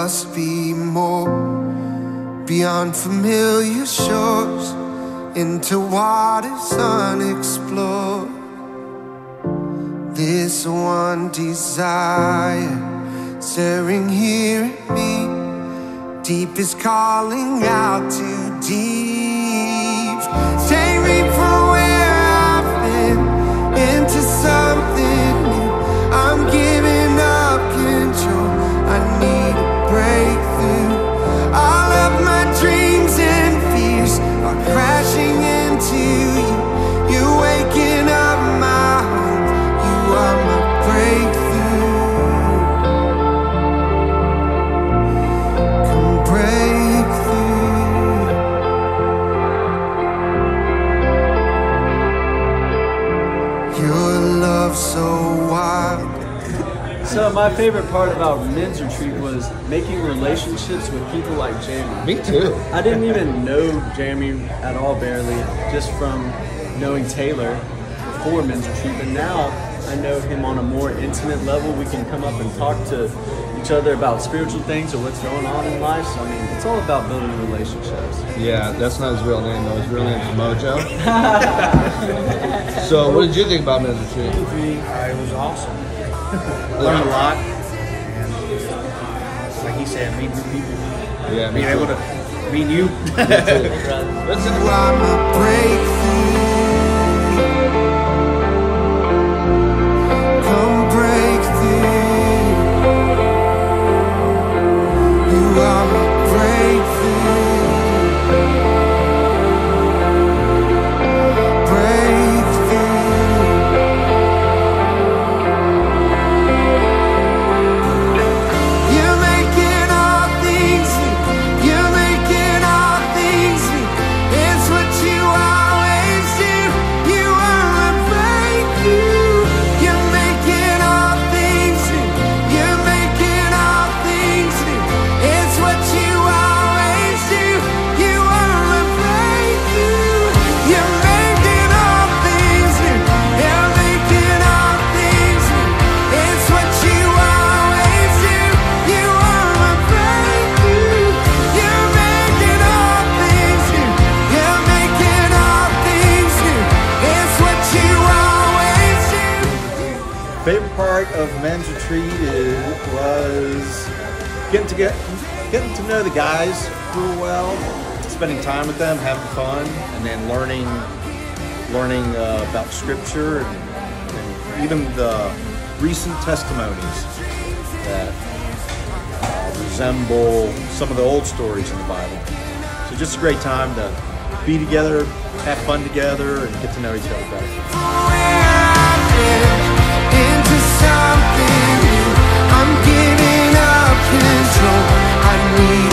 must be more, beyond familiar shores, into waters unexplored. This one desire stirring here in me, deep is calling out to deep. Take me from where I've been into something new. I'm giving up control, I need a breakthrough. All of my dreams and fears are crashing into you. You're waking up my heart, you are my breakthrough. Come break through. Your love so wild. So my favorite part about men's retreat was making relationships with people like Jamie. Me too. I didn't even know Jamie at all, barely, just from knowing Taylor before men's retreat. But now I know him on a more intimate level. We can come up and talk to each other about spiritual things or what's going on in life. So I mean, it's all about building relationships. Yeah, that's not his real name though. His real name's Mojo. So what did you think about men's retreat? It was awesome. Learned a lot, and like he said, meet new people. Yeah, being able to meet you. Listen, I'm a breakthrough. Come break through. You are my breakthrough. Favorite part of men's retreat was getting to know the guys real well, spending time with them, having fun, and then learning about scripture and even the recent testimonies that resemble some of the old stories in the Bible. So just a great time to be together, have fun together, and get to know each other better. I'm giving up control, I need